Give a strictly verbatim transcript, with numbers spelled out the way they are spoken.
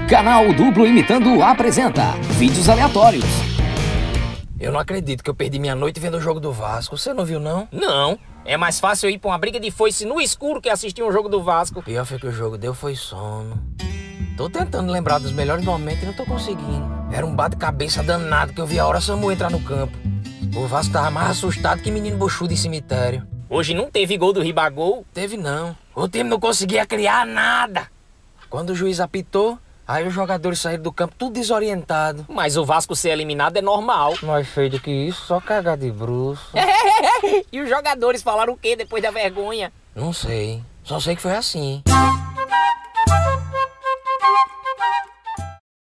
Canal Duplo Imitando apresenta vídeos aleatórios. Eu não acredito que eu perdi minha noite vendo o jogo do Vasco. Você não viu, não? Não. É mais fácil eu ir pra uma briga de foice no escuro que assistir um jogo do Vasco. Pior foi que o jogo deu foi sono. Tô tentando lembrar dos melhores momentos e não tô conseguindo. Era um bate-cabeça danado que eu vi a hora Samu entrar no campo. O Vasco tava mais assustado que menino buchudo em cemitério. Hoje não teve gol do Ribagol? Teve não. O time não conseguia criar nada. Quando o juiz apitou, aí os jogadores saíram do campo tudo desorientado. Mas o Vasco ser eliminado é normal. Mais feio do que isso, só cagar de bruço. E os jogadores falaram o quê depois da vergonha? Não sei. Só sei que foi assim.